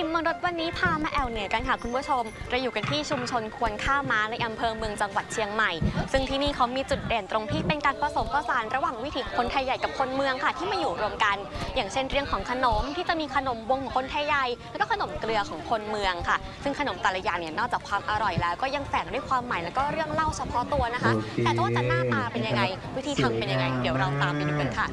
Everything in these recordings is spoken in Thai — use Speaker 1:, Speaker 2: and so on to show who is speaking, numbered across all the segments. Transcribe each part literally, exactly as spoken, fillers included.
Speaker 1: อิ่มมรดวันนี้พามาแอวเหนือกันค่ะคุณผู้ชมเราอยู่กันที่ชุมชนควนข้าวม้าในอำเภอเมืองจังหวัดเชียงใหม่ซึ่งที่นี่เขามีจุดเด่นตรงที่เป็นการผสมผสานระหว่างวิถีคนไทยใหญ่กับคนเมืองค่ะที่มาอยู่รวมกันอย่างเช่นเรื่องของขนมที่จะมีขนมวงของคนไทยใหญ่แล้วก็ขนมเกลือของคนเมืองค่ะซึ่งขนมแต่ละอย่างเนี่ยนอกจากความอร่อยแล้วก็ยังแฝงด้วยความหมายแล้วก็เรื่องเล่าเฉพาะตัวนะคะแต่ว่าจะหน้าตาเป็นยังไงวิธีทำเป็นยังไงเดี๋ยวเราตามไปดูกันค่ะ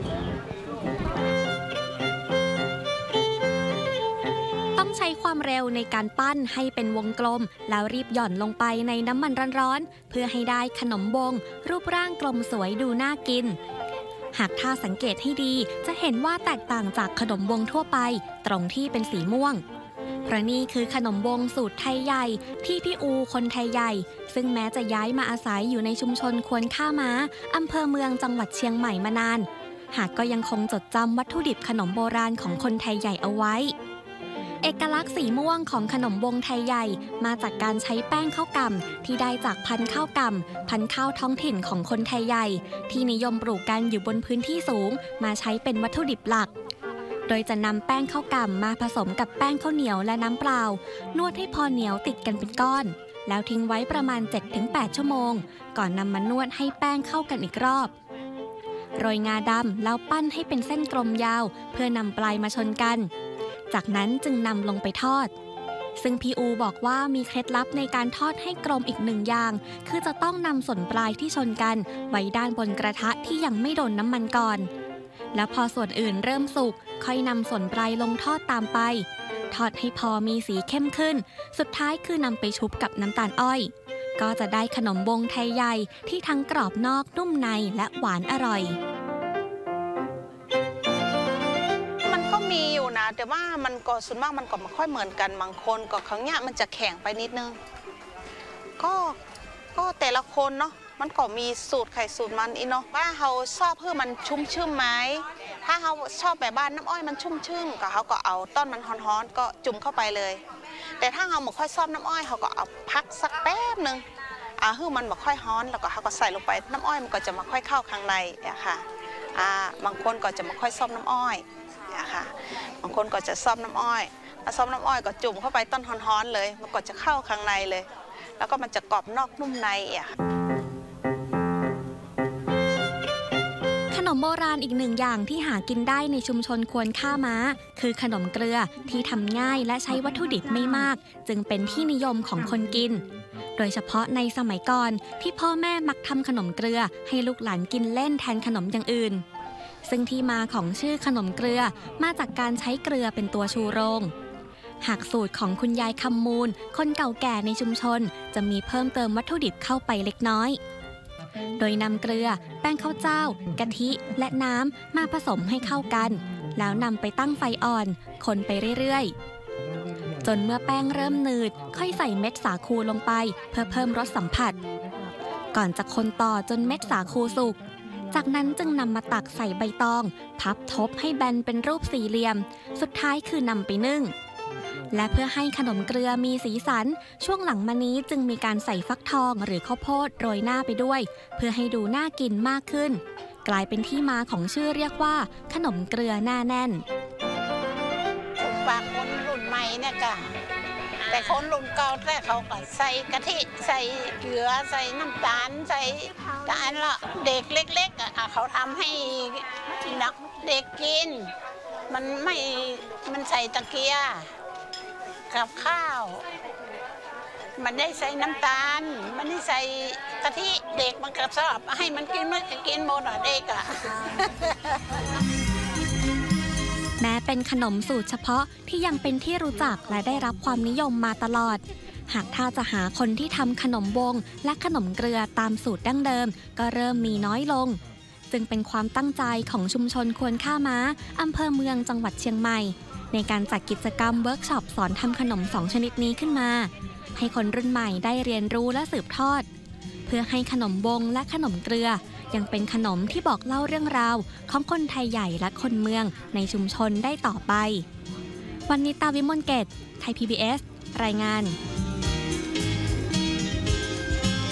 Speaker 1: ต้องใช้ความเร็วในการปั้นให้เป็นวงกลมแล้วรีบหย่อนลงไปในน้ำมันร้อนๆเพื่อให้ได้ขนมวงรูปร่างกลมสวยดูน่ากินหากถ้าสังเกตให้ดีจะเห็นว่าแตกต่างจากขนมวงทั่วไปตรงที่เป็นสีม่วงเพราะนี่คือขนมวงสูตรไทยใหญ่ที่พี่อูคนไทยใหญ่ซึ่งแม้จะย้ายมาอาศัยอยู่ในชุมชนควนข้าวม้าอำเภอเมืองจังหวัดเชียงใหม่มานานหากก็ยังคงจดจำวัตถุดิบขนมโบราณของคนไทยใหญ่เอาไว้เอกลักษณ์สีม่วงของขนมวงไทยใหญ่มาจากการใช้แป้งข้าวกำที่ได้จากพันธุ์ข้าวกำพันธุ์ข้าวท้องถิ่นของคนไทยใหญ่ที่นิยมปลูกกันอยู่บนพื้นที่สูงมาใช้เป็นวัตถุดิบหลักโดยจะนำแป้งข้าวกำมาผสมกับแป้งข้าวเหนียวและน้ำเปล่านวดให้พอเหนียวติดกันเป็นก้อนแล้วทิ้งไว้ประมาณ เจ็ดถึงแปด ชั่วโมงก่อนนำมานวดให้แป้งเข้ากันอีกรอบโรยงาดำแล้วปั้นให้เป็นเส้นกลมยาวเพื่อนำปลายมาชนกันจากนั้นจึงนำลงไปทอดซึ่งพี่อูบอกว่ามีเคล็ดลับในการทอดให้กลมอีกหนึ่งอย่างคือจะต้องนำส่วนปลายที่ชนกันไว้ด้านบนกระทะที่ยังไม่โดนน้ำมันก่อนแล้วพอส่วนอื่นเริ่มสุกค่อยนำส่วนปลายลงทอดตามไปทอดให้พอมีสีเข้มขึ้นสุดท้ายคือนำไปชุบกับน้ำตาลอ้อยก็จะได้ขนมวงไทยใหญ่ที่ทั้งกรอบนอกนุ่มในและหวานอร่อย
Speaker 2: มีอยู่นะแต่ว่ามันก็ส่วนมากมันก็ไม่ค่อยเหมือนกันบางคนก็ครั้งเนี้ยมันจะแข็งไปนิดนึงก็ก็แต่ละคนเนาะมันก็มีสูตรไข่สูตรมันอีเนาะว่าเขาชอบเพื่อมันชุ่มชื่นไหมถ้าเขาชอบแบบบ้านน้ำอ้อยมันชุ่มชื่นก็เขาก็เอาต้นมันฮ้อนๆก็จุ่มเข้าไปเลยแต่ถ้าเขาไม่ค่อยชอบน้ำอ้อยเขาก็เอาพักสักแป๊บหนึ่งอ่าคือมันไม่ค่อยฮ้อนแล้วก็เขาก็ใส่ลงไปน้ำอ้อยมันก็จะไม่ค่อยเข้าข้างในอะค่ะอ่าบางคนก็จะไม่ค่อยชอบน้ำอ้อยค่ะบางคนก็จะซ้อมน้ำอ้อยถ้าซ้อมน้ำอ้อยก็จุ่มเข้าไปต้นฮ้อนๆเลยมันก็จะเข้าข้างในเลยแล้วก็มันจะกรอบนอกนุ่มในอ่ะ
Speaker 1: ขนมโบราณอีกหนึ่งอย่างที่หากินได้ในชุมชนควนข้าวม้าคือขนมเกลือที่ทำง่ายและใช้วัตถุดิบไม่มากจึงเป็นที่นิยมของคนกินโดยเฉพาะในสมัยก่อนที่พ่อแม่มักทำขนมเกลือให้ลูกหลานกินเล่นแทนขนมอย่างอื่นซึ่งที่มาของชื่อขนมเกลือมาจากการใช้เกลือเป็นตัวชูโรงหากสูตรของคุณยายคำมูลคนเก่าแก่ในชุมชนจะมีเพิ่มเติมวัตถุดิบเข้าไปเล็กน้อยโดยนำเกลือแป้งข้าวเจ้ากะทิและน้ำมาผสมให้เข้ากันแล้วนำไปตั้งไฟอ่อนคนไปเรื่อยๆจนเมื่อแป้งเริ่มหนืดค่อยใส่เม็ดสาคูลงไปเพื่อเพิ่มรสสัมผัสก่อนจะคนต่อจนเม็ดสาคูสุกจากนั้นจึงนำมาตักใส่ใบตองพับทบให้แบนเป็นรูปสี่เหลี่ยมสุดท้ายคือนำไปนึ่งและเพื่อให้ขนมเกลือมีสีสันช่วงหลังมานี้จึงมีการใส่ฟักทองหรือข้าวโพดโรยหน้าไปด้วยเพื่อให้ดูน่ากินมากขึ้นกลายเป็นที่มาของชื่อเรียกว่าขนมเกลือหน้าแน่น
Speaker 2: ฝากคนรุ่นใหม่เนี่ยค่ะแต่คนรุ่นเก่าแต่เขาก็ใส่กะทิใส่เกลือใส่น้ำตาลใส่ตาลละเด็กเล็กๆอ่ะเขาทำให้นักเด็กกินมันไม่มันใส่ตะเกียบกับข้าวมันได้ใส่น้ำตาลมันได้ใส่กะทิเด็กมันก็ชอบให้มันกินมันก็กินหมดอ่ะเด็กอ่ะ
Speaker 1: แม้เป็นขนมสูตรเฉพาะที่ยังเป็นที่รู้จักและได้รับความนิยมมาตลอดหากถ้าจะหาคนที่ทำขนมวงและขนมเกลือตามสูตรดั้งเดิมก็เริ่มมีน้อยลงจึงเป็นความตั้งใจของชุมชนควนข้าวม้าอำเภอเมืองจังหวัดเชียงใหม่ในการจัดกิจกรรมเวิร์กช็อปสอนทำขนมสองชนิดนี้ขึ้นมาให้คนรุ่นใหม่ได้เรียนรู้และสืบทอดเพื่อให้ขนมวงและขนมเกลือยังเป็นขนมที่บอกเล่าเรื่องราวของคนไทยใหญ่และคนเมืองในชุมชนได้ต่อไปวันนี้ตาวิมลเกตไทย พี บี เอส รายงาน